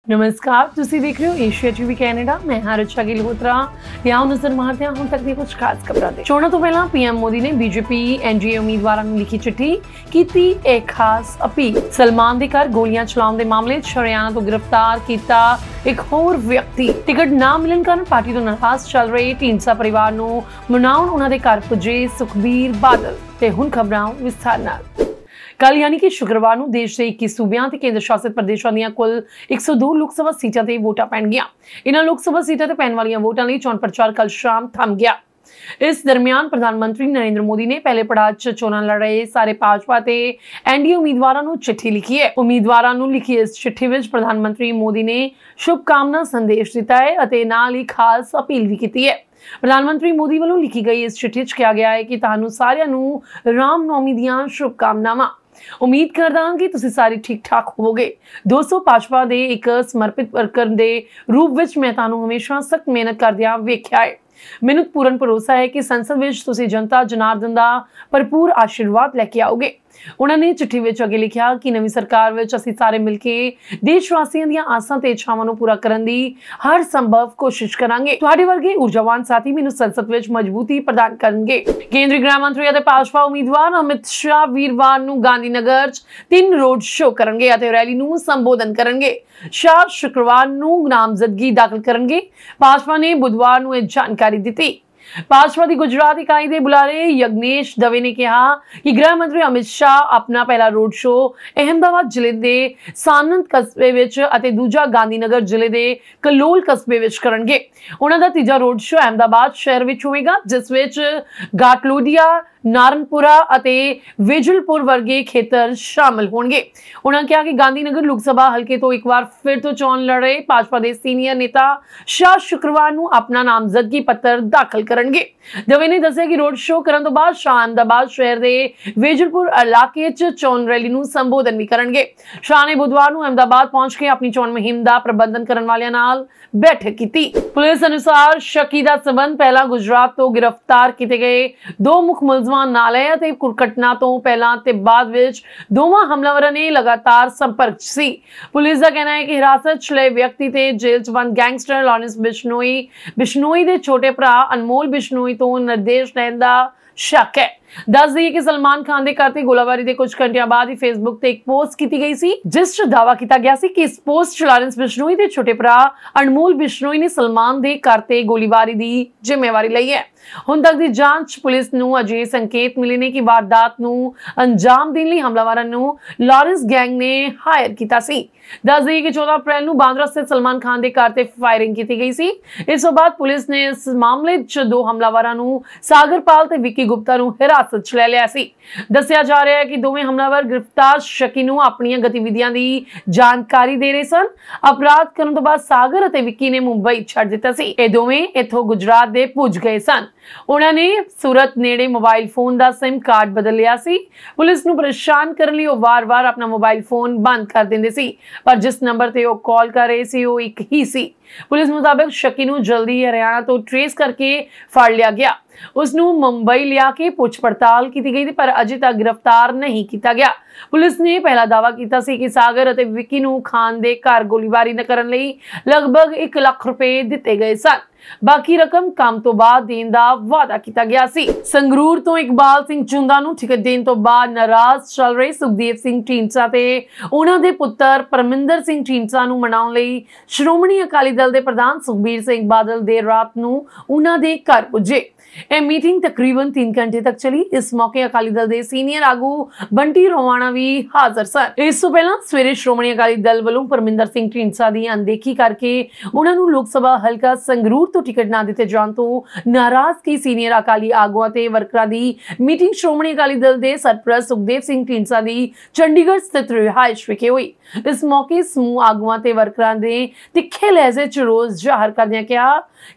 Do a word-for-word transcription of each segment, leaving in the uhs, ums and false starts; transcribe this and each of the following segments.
नमस्कार, तुसी देख रहे हो एशिया टीवी कैनेडा। मैं हां रिचा गिलहोत्रा। लियाओ नजर मारते हैं ਹੁਣ ਤੱਕ ਦੀਆਂ ਕੁਝ ਖਾਸ ਖਬਰਾਂ ਤੇ। ਚੋਣਾਂ ਤੋਂ ਪਹਿਲਾਂ ਪੀਐਮ ਮੋਦੀ ਨੇ ਬੀਜੇਪੀ ਐਨਡੀਏ ਉਮੀਦਵਾਰਾਂ ਨੂੰ ਲਿਖੀ ਚਿੱਠੀ ਕੀਤੀ ਇੱਕ ਖਾਸ ਅਪੀਲ। ਸਲਮਾਨ ਦੇ ਘਰ ਗੋਲੀਆਂ ਚਲਾਉਣ ਦੇ ਮਾਮਲੇ 'ਚ ਹਰਿਆਣਾ ਤੋਂ ਗ੍ਰਿਫਤਾਰ ਕੀਤਾ ਇੱਕ ਹੋਰ ਵਿਅਕਤੀ। ਟਿਕਟ ਨਾ ਮਿਲਣ ਕਾਰਨ ਪਾਰਟੀ ਤੋਂ ਨਾਰਾਜ਼ ਚੱਲ ਰਹੇ ਢੀਂਡਸਾ ਪਰਿਵਾਰ ਨੂੰ ਮਨਾਉਣ ਉਹਨਾਂ ਦੇ ਘਰ ਪੁੱਜੇ ਸੁਖਬੀਰ ਬਾਦਲ। ਤੇ ਹੁਣ ਖਬਰਾਂ ਵਿਸਥਾਰ ਨਾਲ। कल यानी कि शुक्रवार ਨੂੰ ਦੇਸ਼ ਦੇ ਇੱਕੀ ਸੂਬਿਆਂ ਤੇ ਕੇਂਦਰ ਸ਼ਾਸਿਤ ਪ੍ਰਦੇਸ਼ਾਂ ਦੀਆਂ ਕੁੱਲ ਇੱਕ ਸੌ ਦੋ ਲੋਕ ਸਭਾ ਸੀਟਾਂ ਤੇ ਵੋਟਾਂ ਪੈਣਗੀਆਂ। ਇਹਨਾਂ ਲੋਕ ਸਭਾ ਸੀਟਾਂ ਤੇ ਪੈਣ ਵਾਲੀਆਂ ਵੋਟਾਂ ਲਈ ਚੋਣ ਪ੍ਰਚਾਰ ਕੱਲ ਸ਼ਾਮ ਥੰਮ ਗਿਆ। इस दरमियान प्रधानमंत्री नरेंद्र मोदी ने पहले पड़ाव च चोणां लड़ रहे सारे भाजपा ते एनडीए उम्मीदवारां नूं चिट्ठी लिखी है। उम्मीदवारां नूं लिखी इस चिट्ठी विच प्रधानमंत्री मोदी ने शुभकामना संदेश दिता है अते नाल ही खास अपील भी की है। प्रधानमंत्री मोदी वालों लिखी गई इस चिट्ठी च कहा गया है कि तुहानूं सारिआं नूं राम नवमी दीआं शुभकामनावां। उम्मीद करदा हां कि तुसीं सारे ठीक ठाक होवोगे। दोस्तों, भाजपा दे एक समर्पित वर्कर दे रूप विच मैं तुहानूं हमेशा सख्त मेहनत करदिआं वेखिआ है। मैनूं पूर्ण भरोसा है कि संसद विच तुसीं जनता जनार्दन दा भरपूर आशीर्वाद लैके आओगे। उन्होंने चिट्ठी विच अगे लिखिआ कि नवीं सरकार विच असीं सारे मिल के देशवासियों दीआं आसां ते इच्छावां नूं पूरा करन दी हर संभव कोशिश करांगे। तुहाडे वर्गे ऊर्जावान साथी मैनूं संसद विच मजबूती प्रदान करनगे। केंद्रीय गृह मंत्री अते भाजपा उम्मीदवार अमित शाह वीरवार नूं गांधीनगर च तीन रोड शो करनगे अते रैली नूं संबोधन करनगे। शाह शुक्रवार नूं नामजदगी दाखिल करनगे। भाजपा ने बुधवार नूं इह जानकारी दित्ती। भाजपा की गुजरात इकाई के बुलारे यज्ञेश दवे ने कहा कि गृह मंत्री अमित शाह अपना पहला रोड शो अहमदाबाद जिले के सानंद कस्बे विच अते दूजा गांधीनगर जिले के कलोल कस्बे विच करनगे। उन्हां दा तीजा रोड शो अहमदाबाद शहर विच होवेगा, जिस विच घाटलोडिया, नारनपुरा अते विजलपुर वर्गे खेतर शामिल होंगे। उन्होंने कहा कि गांधीनगर लोक सभा हल्के तो एक बार फिर तो चोण लड़ रहे भाजपा के सीनियर नेता शाह शुक्रवार नूं अपना नामजदगी पत्र दाखिल करनगे। दवे ने दस्सिआ कि रोड शो करन तो बाद शाह अहमदाबाद शहर के विजलपुर इलाके च चोण रैली नूं संबोधन भी करनगे। शाह ने बुधवार नूं अहमदाबाद पहुंच के अपनी चोण मुहिम दा प्रबंधन करन वालियां नाल बैठक की। पुलिस अनुसार शकी दा संबंध पहला गुजरात तो गिरफ्तार किए गए दो मुख मुलजमान नाल है ते घटना तो पहला ते बाद विच दोवां हमलावरां ने लगातार संपर्क सी। पुलिस का कहना है कि हिरासत च लए व्यक्ति ते जेल च बंद गैंगस्टर लॉरेंस बिश्नोई बिश्नोई दे छोटे भरा अनमोल बिश्नोई तो निर्देश लैण दा शक है। दस दईए कि सलमान खान दे घर ते गोलाबारी दे कुछ घंटियां बाद ही फेसबुक ते एक पोस्ट की गई सी, जिस च दावा किया गया सी कि इस पोस्ट च लॉरेंस बिश्नोई दे छोटे भरा अनमोल बिश्नोई ने सलमान दे घर ते गोलीबारी दी जिम्मेवारी लई है। हुण तक दी जांच पुलिस नूं अजे संकेत मिले ने कि वारदात नूं अंजाम देण लई हमलावरां नूं लॉरेंस गैंग ने हायर कीता सी। दस दईए कि चौदह अप्रैल नूं बांद्रा स्थित सलमान खान दे घर ते फायरिंग की गई सी। इस तो बाद पुलिस ने इस मामले च दो हमलावरां नूं सागरपाल ते विक्की गुप्ता नूं हिरासत च लै लिया सी। दस्सिआ जा रहा है कि दोवें हमलावर गिरफ्तार शकी नूं अपणीआं गतिविधियां दी जानकारी दे रहे सन। अपराध करन तो बाद सागर अते विक्की ने मुंबई छड्ड दित्ता सी। इह दोवें इत्थों गुजरात दे पुज गए सन। उन्होंने सूरत नेड़े मोबाइल फोन का सिम कार्ड बदल लिया सी। पुलिस नूं परेशान करने लई वार वार अपना मोबाइल फोन बंद कर देंदे सी, पर जिस नंबर ते वो कॉल कर रहे सी वो एक ही सी। पुलिस मुताबिक शकी नूं जल्दी हरियाणा तो ट्रेस करके फड़ लिया गया। उसनूं मुंबई लिया के पुछ पड़ताल की गई, पर अजे तक गिरफ्तार नहीं किया गया। पुलिस ने पहला दावा किया सी कि सागर अते विक्की नूं खान दे घर गोलीबारी न करन लई लगभग एक लाख रुपए दिते गए सन। बाकी रकम काम तो बाद देण दा वादा किया गया सी। संगरूर तो इकबाल सिंह चुंदा नूं टिकट देण तो बाद नाराज चल रहे सुखदेव सिंह ढींडसा ते उन्हां दे पुत्तर परमिंदर सिंह ढींडसा नूं मनाउण लई श्रोमणी अकाली दल दे प्रधान सुखबीर सिंह बादल देर रात नूं उन्हां दे घर पुजे। यह मीटिंग तकरीबन तीन घंटे तक चली। इस मौके अकाली दल के सीनियर आगू बंटी रोवाणा भी हाजिर सन। इस तो पहला सवेरे श्रोमणी अकाली दल वालों परमिंदर सिंह ढींडसा की अनदेखी करके उन्होंने लोक सभा हल्का संगरूर तो टिकट ना दिते जाण तो नाराज कई सीनियर अकाली आगुआं ते वर्करां दी मीटिंग श्रोमणी अकाली दल के सरप्रस्त सुखदेव सिंह ढींडसा की चंडीगढ़ स्थित रिहाइश विखे हुई। इस मौके समूह आगुआं ते वर्करां ने तिखे लहजे च रोष जाहिर करदिआं कहा कि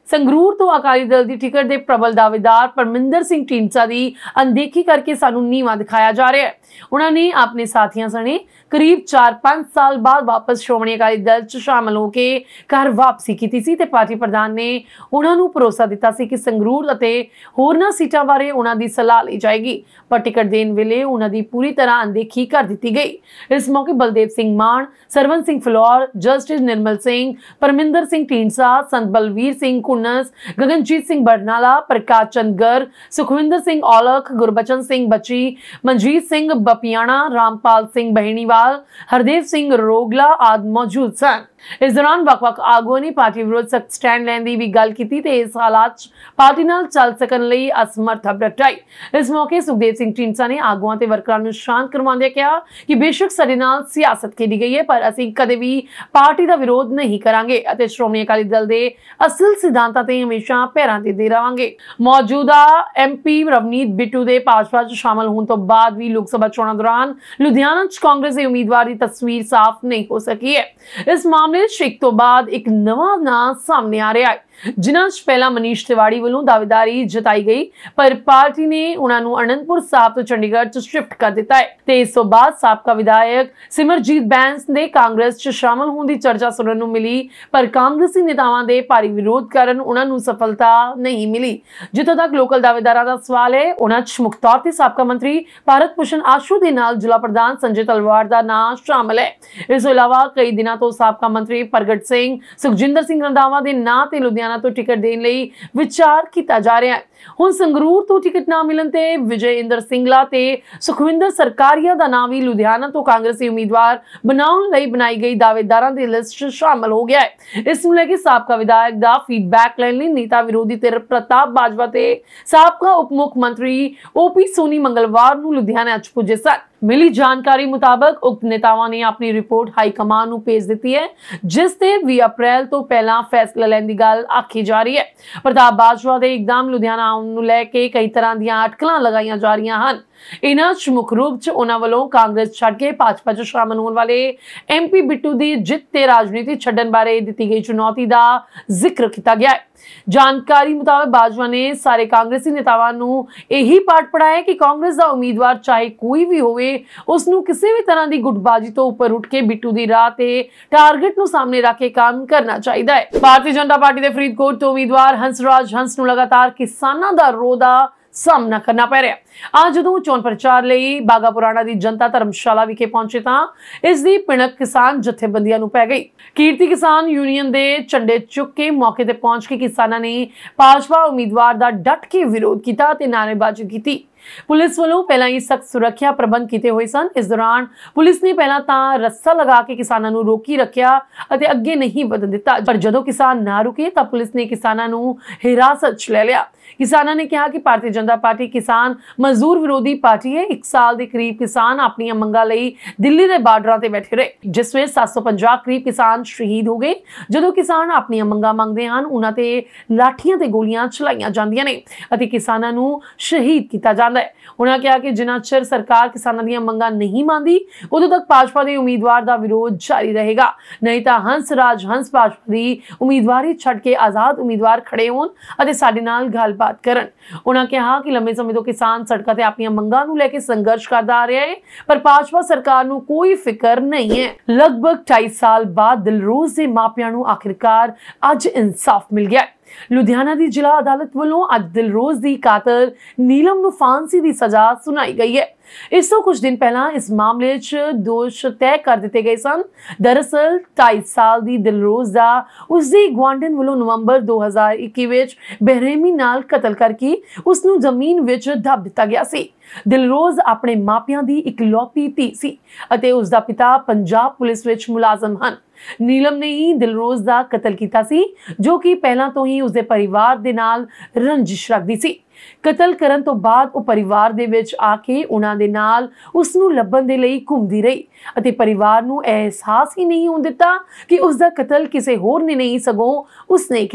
ਸੰਗਰੂਰ ਤੋਂ ਅਕਾਲੀ ਦਲ ਦੀ ਟਿਕਟ ਦੇ ਪ੍ਰਬਲ ਦਾਅਵੇਦਾਰ ਪਰਮਿੰਦਰ ਸਿੰਘ ਢੀਂਡਸਾ ਦੀ ਅਣਦੇਖੀ ਕਰਕੇ ਸਾਨੂੰ ਨੀਵਾਂ ਦਿਖਾਇਆ ਜਾ ਰਿਹਾ ਹੈ। ਉਹਨਾਂ ਨੇ ਆਪਣੇ ਸਾਥੀਆਂ ਸਣੇ ਕਰੀਬ ਚਾਰ ਪੰਜ ਸਾਲ ਬਾਅਦ ਵਾਪਸ ਸ਼੍ਰੋਮਣੀ ਅਕਾਲੀ ਦਲ ਚ ਸ਼ਾਮਲ ਹੋ ਕੇ ਘਰ ਵਾਪਸੀ ਕੀਤੀ ਸੀ ਤੇ ਪਾਰਟੀ ਪ੍ਰਧਾਨ ਨੇ ਉਹਨਾਂ ਨੂੰ ਭਰੋਸਾ ਦਿੱਤਾ ਸੀ ਕਿ ਸੰਗਰੂਰ ਅਤੇ ਹੋਰਨਾਂ ਸੀਟਾਂ ਬਾਰੇ ਉਹਨਾਂ ਦੀ ਸਲਾਹ ਲਈ ਜਾਏਗੀ, ਪਰ ਟਿਕਟ ਦੇਣ ਵੇਲੇ ਉਹਨਾਂ ਦੀ ਪੂਰੀ ਤਰ੍ਹਾਂ ਅਣਦੇਖੀ ਕਰ ਦਿੱਤੀ ਗਈ। ਇਸ ਮੌਕੇ ਬਲਦੇਵ ਸਿੰਘ ਮਾਨ, ਸਰਵਨ ਸਿੰਘ ਫਲੋਰ, ਜਸਟਿਸ ਨਿਰਮਲ ਸਿੰਘ, ਪਰਮਿੰਦਰ ਸਿੰਘ ਢੀਂਡਸਾ, ਸੰਤ ਬਲਵੀਰ ਸਿੰਘ ਕੁੰਨਸ, ਗਗਨਜੀਤ ਸਿੰਘ ਬਰਨਾਲਾ, ਪ੍ਰਕਾਸ਼ ਚੰਦ ਗਰਗ, ਸੁਖਵਿੰਦਰ ਸਿੰਘ ਔਲਖ, ਗੁਰਬਚਨ ਸਿੰਘ ਬੱਚੀ, ਮਨਜੀਤ ਸਿੰਘ ਬਪਿਆਣਾ, ਰਾਮਪਾਲ ਸਿੰਘ ਬਹਿਣੀਵਾਲ, ਹਰਦੇਵ ਸਿੰਘ ਰੋਗਲਾ ਆਦਿ ਮੌਜੂਦ ਸਨ। इस दौरान वख-वख आगुओं ने पार्टी विरोध सख्त स्टैंड लैण दी भी गल कीती ते इस हालात पार्टी नाल चल सकन लई असमर्थ प्रगटाई। इस मौके सुखदेव सिंह ढींडसा ने आगुआं ते वर्करां नूं शांत करवाउंदे कहा कि बेशक साडे नाल सियासत खेडी गई है पर असीं कदे भी पार्टी दा विरोध नहीं करांगे अते श्रोमणी अकाली दल दे असल सिद्धांतां ते हमेशा पैरां ते दे रहांगे। मौजूदा एम पी रवनीत बिट्टू दे भाजपा च शामिल होने तो बाद भी लोक सभा चोणां दौरान लुधियाना च कांग्रेस दे उम्मीदवार दी तस्वीर साफ नहीं हो सकी है। इस एक तो बाद एक नवा नाम सामने आ रहा है जिन्हां च पहला मनीष तिवाड़ी वालों दावेदारी जताई गई पर पार्टी ने उन्हां नूं आनंदपुर साहब तो चंडीगढ़ च शिफ्ट कर दिता है ते इस तो बाद साबका विधायक सिमरजीत बैंस ने कांग्रेस च शामिल होने की चर्चा सुनने नूं मिली पर कांग्रेसी नेतावां दे भारी विरोध कारण उन्हां नूं सफलता नहीं मिली। जिथों तक लोकल दावेदारां दा सवाल है उन्हां च मुख तौर ते साबका मंत्री भारत भूषण आशू दे नाल जिला प्रधान संजय तलवार दा नाम शामिल है। इस तों इलावा कई दिनों तो साबका मंत्री प्रगट सिंह, सुखजिंदर सिंह रंधावा दे नां ते लुधियाना तो टिकट देने लई विचार किया जा रहा है। हुण संगरूर तो टिकट ना मिलन ते विजय इंदर सिंगला ते सुखविंदर सरकारिया दा नाम भी लुधियाना तो कांग्रेसी उम्मीदवार बनाउण लई बनाई गई दावेदारां दी लिस्ट च शामिल हो गया है। इस नूं लैके साबका विधायक दा फीडबैक लैण लई नेता विरोधी धिर प्रताप बाजवा ते साबका उप मुख मंत्री ओपी सोनी मंगलवार नूं लुधियाना च पुजे सन। मिली जानकारी मुताबक उक्त नेतावां ने अपनी रिपोर्ट हाई कमान नूं भेज दित्ती है जिस ते बीस अप्रैल तो पहला फैसला लैण दी गल आखी जा रही है। प्रताप बाजवा दे एकदम लुधियाना आउण नूं लैके कई तरह दीआं अटकलां लगाईआं जा रहीआं हन। इन्हां च मुख रूप च उन्हां वल्लों कांग्रेस छड्ड के भाजपा च शामिल होण वाले एम पी बिट्टू दी जित ते राजनीति छड्डण बारे दित्ती गई चुनौती दा जिक्र किया गया है। जानकारी मुताबिक बाजवा ने सारे कांग्रेसी नेतावां नूं यही पाठ पढ़ाया कि कांग्रेस दा उम्मीदवार चाहे कोई भी होवे उस नूं किसी भी तरह की गुटबाजी तो ऊपर उठ के बिट्टू दी राह ते टारगेट नूं सामने रख के काम करना चाहिए है। भारतीय जनता पार्टी दे फरीदकोट तो उम्मीदवार हंसराज हंस नूं लगातार किसानां दा रोह दा सामना करना पै रहा। आज जदों चोण प्रचार लई बागा पुराणा दी जनता धर्मशाला विखे पहुंचे तां इस दी पिणक किसान जथेबंदियां नूं पै गई। कीर्ति किसान यूनियन दे झंडे चुक के मौके ते पहुंच के किसानां ने भाजपा उम्मीदवार दा डट के विरोध कीता ते नारेबाजी कीती। पुलिस वालों पहला ही सख्त सुरक्षा प्रबंध किए हुए सन। इस दौरान पुलिस ने पहला तां रस्सा लगा के किसानां नूं रोकी रखिया अते अगे नहीं वधन दिता पर जदों किसान ना रुके तां पुलिस ने किसानां नूं हिरासत च ले लिया। किसानां ने कहा कि भारतीय जनता पार्टी किसान मजदूर विरोधी पार्टी है। एक साल के करीब किसान अपनी मंगां लई दिल्ली के बार्डरां ते बैठे रहे जिसमें सात सौ पचास करीब किसान शहीद हो गए। जदों किसान अपनी मंगां मंगदे हन उन्हां ते लाठियां ते गोलियां चलाईआं जांदियां ने अते किसानां नूं शहीद कीता जांदा है। उन्होंने कहा कि जिन्ना चिर सरकार किसानों दी मंगां नहीं मानदी उदों तक भाजपा दे उम्मीदवार दा विरोध जारी रहेगा, नहीं तां हंसराज हंस भाजपा दी उम्मीदवारी छड्ड के आजाद उम्मीदवार खड़े होण अते साडे नाल गलबात करन। उन्होंने कहा कि लंबे समय तो किसान सड़कां ते अपनी मंगां नूं लैके संघर्ष करदा आ रहा है पर भाजपा सरकार नूं कोई फिकर नहीं है। लगभग ढाई साल बाद दिलरोज दे मापियां नूं आखिरकार अज इंसाफ मिल गया। लुधियाना दी जिला अदालत वालों अज दिलरोज दी कातल नीलम नूं फांसी दी सजा सुनाई गई है। इस तो कुछ दिन पहला इस मामले च दोष तय कर दिते गए सन। दरअसल ढाई साल दी दिलरोज दा उसदी गुआंढन वालों नवंबर दो हज़ार इक्की विच बेरहमी नाल कतल करके उस नूं जमीन विच दब दिता गया सी। दिलरोज अपने मापियां दी इकलौती धी सी अते उसदा पिता पंजाब पुलिस विच मुलाजम हन। नीलम ने ही दिलरोज दा कतल कीता सी जो कि पहला तो ही उसदे परिवार दे नाल रंजिश रखदी सी। कतल करन तो बाद वो परिवार दे विच आके उन्हां दे नाल उस नूं लभण दे लई घुमदी रही अते परिवार नूं एहसास ही नहीं होण दित्ता कि उसदा कतल किसी होर ने नहीं सगों उसने कीता है।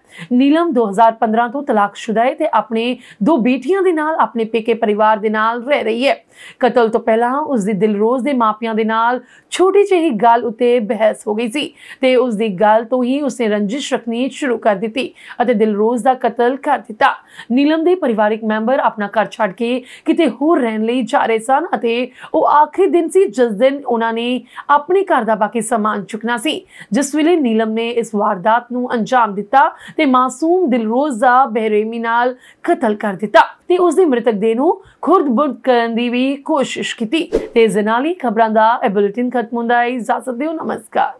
ਨੀਲਮ ਦੋ ਹਜ਼ਾਰ ਪੰਦਰਾਂ ਤੋਂ ਤਲਾਕਸ਼ੁਦਾ ਹੈ ਤੇ ਆਪਣੇ ਦੋ ਬੇਟੀਆਂ ਦੇ ਨਾਲ ਆਪਣੇ ਪੇਕੇ ਪਰਿਵਾਰ ਦੇ ਨਾਲ ਰਹਿ ਰਹੀ ਹੈ। ਕਤਲ ਤੋਂ ਪਹਿਲਾਂ ਉਸ ਦੀ ਦਿਲਰੋਜ਼ ਦੇ ਮਾਪਿਆਂ ਦੇ ਨਾਲ ਛੋਟੀ ਜਿਹੀ ਗੱਲ ਉਤੇ ਬਹਿਸ ਹੋ ਗਈ ਸੀ ਤੇ ਉਸ ਦੀ ਗੱਲ ਤੋਂ ਹੀ ਉਸਨੇ ਰੰਜਿਸ਼ ਰੱਖਣੀ ਸ਼ੁਰੂ ਕਰ ਦਿੱਤੀ ਅਤੇ ਦਿਲਰੋਜ਼ ਦਾ ਕਤਲ ਕਰ ਦਿੱਤਾ। ਨੀਲਮ ਦੇ ਪਰਿਵਾਰਿਕ ਮੈਂਬਰ ਆਪਣਾ ਘਰ ਛੱਡ ਕੇ ਕਿਤੇ ਹੋਰ ਰਹਿਣ ਲਈ ਜਾ ਰਹੇ ਸਨ ਅਤੇ ਉਹ ਆਖਰੀ ਦਿਨ ਸੀ ਜਿਸ ਦਿਨ ਉਹਨਾਂ ਨੇ ਆਪਣੇ ਘਰ ਦਾ ਬਾਕੀ ਸਮਾਨ ਚੁੱਕਣਾ ਸੀ, ਜਿਸ ਵੇਲੇ ਨੀਲਮ ਨੇ ਇਸ ਵਾਰਦਾਤ ਨੂੰ ਅੰਜਾਮ ਦਿੱਤਾ ਤੇ ਮਾਸੂਮ ਦਿਲਰੋਜ਼ ਦਾ ਬੇਰਹਿਮੀ ਨਾਲ ਕਤਲ ਕਰ ਦਿੱਤਾ ਤੇ ਉਸ ਦੀ ਮ੍ਰਿਤਕ ਦੇਹ ਨੂੰ ਖੁਰਦ-ਬੁਰਦ ਕਰਨ ਦੀ ਵੀ ਕੋਸ਼ਿਸ਼ ਕੀਤੀ। ਤੇ ਇਸ ਦੇ ਨਾਲ ਹੀ ਖਬਰਾਂ ਦਾ ਇਹ ਬੁਲੇਟਿਨ ਖਤਮ ਹੁੰਦਾ ਹੈ। ਇਜਾਜ਼ਤ ਦਿਓ, ਨਮਸਕਾਰ।